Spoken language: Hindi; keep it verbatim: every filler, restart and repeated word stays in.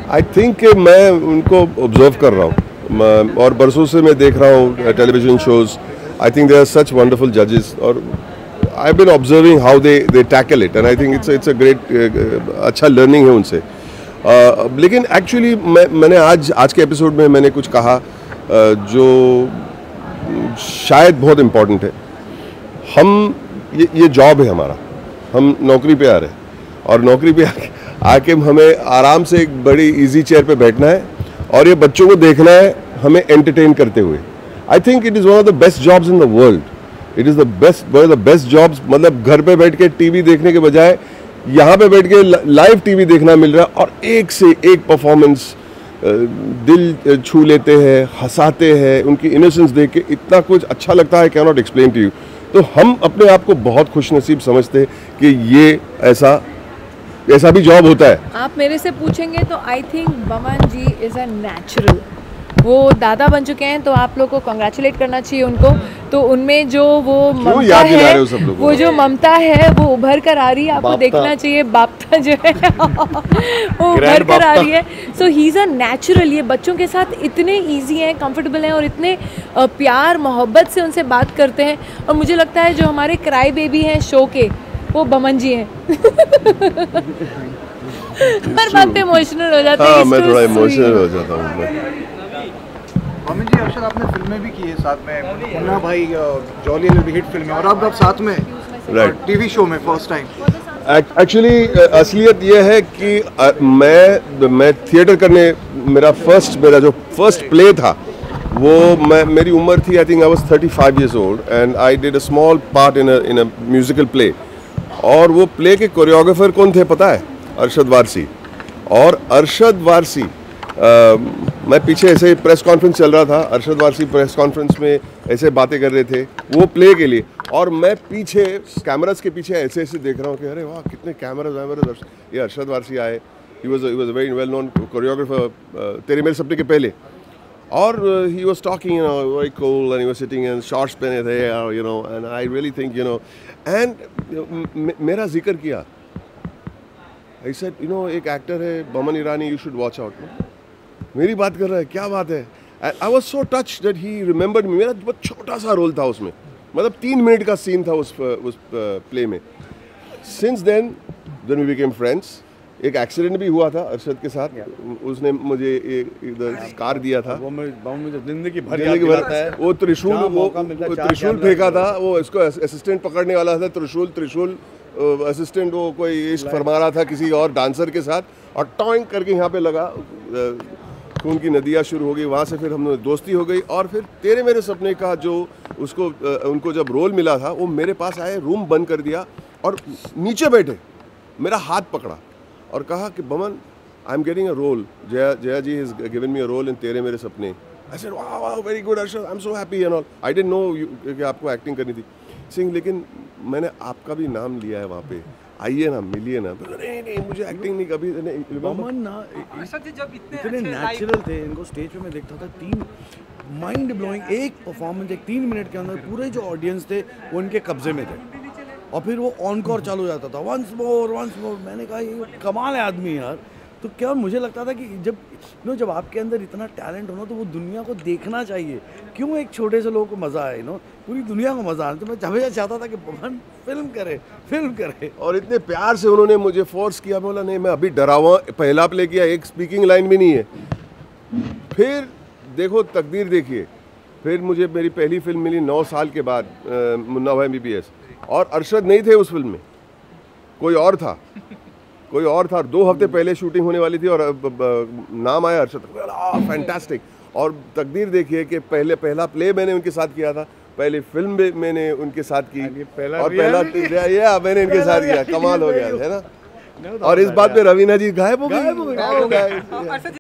आई थिंक मैं उनको ऑब्जर्व कर रहा हूँ और बरसों से मैं देख रहा हूँ television shows. I think they are such wonderful जजेस और I have been observing how they they tackle it and I think it's it's a great अच्छा लर्निंग है उनसे. uh, लेकिन एक्चुअली मैं मैंने आज आज के एपिसोड में मैंने कुछ कहा uh, जो शायद बहुत इम्पोर्टेंट है. हम ये ये जॉब है हमारा, हम नौकरी पे आ रहे हैं और नौकरी पे आके आके हमें आराम से एक बड़ी इजी चेयर पे बैठना है और ये बच्चों को देखना है हमें एंटरटेन करते हुए. I think it is one of the best jobs in the world. It is the best one of the best jobs. मतलब घर पे बैठ के टीवी देखने के बजाय यहाँ पे बैठ के लाइव टीवी देखना मिल रहा है और एक से एक परफॉर्मेंस दिल छू लेते हैं, हंसाते हैं. उनकी इनोसेंस देख के इतना कुछ अच्छा लगता है, can not explain to you. तो हम अपने आप को बहुत खुशनसीब समझते हैं कि ये ऐसा ऐसा भी जॉब होता है. आप मेरे से पूछेंगे तो I think Boman ji is a natural. वो दादा बन चुके हैं तो आप लोग को कॉन्ग्रेचुलेट करना चाहिए उनको. तो उनमें जो वो ममता है, वो जो ममता है वो उभर कर आ रही है. आपको देखना चाहिए. बापता जो है वो उभर कर आ रही है. So he is a natural. ये बच्चों के साथ इतने ईजी हैं, कंफर्टेबल हैं और इतने प्यार मोहब्बत से उनसे बात करते हैं. और मुझे लगता है जो हमारे क्राई बेबी हैं शो के, वो बमन जी हैं. हर बात पे इमोशनल हो जाते हैं. हाँ, मैं थोड़ा इमोशनल हो जाता हूँ. बमन जी, अक्षर आपने फिल्में भी की है साथ में. Munna Bhai, Jolly L B hit film है और अब आप साथ में राइट टीवी शो में फर्स्ट टाइम. एक्चुअली असलियत ये है कि uh, मैं मैं थिएटर करने, मेरा फर्स्ट मेरा जो फर्स्ट प्ले था वो मैं मेरी उम्र थी, I think I was thirty five years old and I did a small part in in a musical play. और वो प्ले के कोरियोग्राफर कौन थे पता है? अरशद वारसी. और अरशद वारसी आ, मैं पीछे ऐसे ही प्रेस कॉन्फ्रेंस चल रहा था, अरशद वारसी प्रेस कॉन्फ्रेंस में ऐसे बातें कर रहे थे वो प्ले के लिए और मैं पीछे कैमरास के पीछे ऐसे ऐसे देख रहा हूँ कि अरे वाह कितने कैमरास वैमरास. ये अरशद वारसी आए. He was he was a very well known choreographer Tere Mere Sapne के पहले. और he was talking, you know, very cool and he was sitting in shorts पहने थे, you know, and I really think, you know, and मेरा जिक्र किया. आई सेड, यू नो, एक एक्टर है Boman Irani, you should watch out. मेरी बात कर रहा है, क्या बात है. I was so touch that he remembered me. मेरा बहुत छोटा सा रोल था उसमें, मतलब तीन मिनट का सीन था उस उस प्ले में. Since then then we became friends. एक एक्सीडेंट भी हुआ था अरशद के साथ. उसने मुझे एक स्कार दिया था. वो मुझे जिंदगी भर जिंदगी भर वो त्रिशूल वो त्रिशूल फेंका था. वो इसको असिस्टेंट पकड़ने वाला था. त्रिशूल त्रिशूल असिस्टेंट वो कोई इश्क फरमा रहा था किसी और डांसर के साथ और टॉइंग करके यहाँ पे लगा. खून की नदियाँ शुरू हो गई. वहाँ से फिर हम दोस्ती हो गई और फिर तेरे मेरे सपने का जो उसको उनको जब रोल मिला था वो मेरे पास आए, रूम बंद कर दिया और नीचे बैठे, मेरा हाथ पकड़ा और कहा कि Boman, I am getting a role. Jaya Jaya ji has given me a role in Tere Mere Sapne. I said वाह वाह very good Arshad, I am so happy and all. I didn't know कि आपको एक्टिंग करनी थी. सिंह, लेकिन मैंने आपका भी नाम लिया है वहाँ पे, आइए ना, मिलिए ना. नहीं नहीं मुझे एक्टिंग नहीं कभी नहीं. बमन ना इतने नेचुरल थे. इनको स्टेज पे मैं देखता था, तीन माइंड ब्लोइंग एक परफॉर्मेंस, एक तीन मिनट के अंदर पूरे जो ऑडियंस थे वो उनके कब्जे में थे और फिर वो ऑनकोर चालू हो जाता था, वंस मोर वंस मोर. मैंने कहा ये कमाल है आदमी यार. तो क्या मुझे लगता था कि जब नो जब आपके अंदर इतना टैलेंट हो ना तो वो दुनिया को देखना चाहिए. क्यों एक छोटे से लोगों को मज़ा आए, नो पूरी दुनिया को मज़ा आए. तो मैं हमेशा चाहता था कि बमन फिल्म करे फिल्म करे. और इतने प्यार से उन्होंने मुझे फोर्स किया. बोला नहीं मैं अभी डरा हुआ, पहला प्ले किया, एक स्पीकिंग लाइन भी नहीं है. फिर देखो तकदीर देखिए, फिर मुझे मेरी पहली फिल्म मिली नौ साल के बाद, मुन्ना भाई एम बी बी एस. और अरशद नहीं थे उस फिल्म में, कोई और था कोई और था. दो हफ्ते पहले शूटिंग होने वाली थी और नाम आया अरशद. फैंटास्टिक. और तकदीर देखिए कि पहले पहला प्ले मैंने उनके साथ किया था, पहले फिल्म भी मैंने उनके साथ की और पहला ये मैंने इनके साथ किया. कमाल हो गया है ना. और इस बात पे रवीना जी गायब हो गए.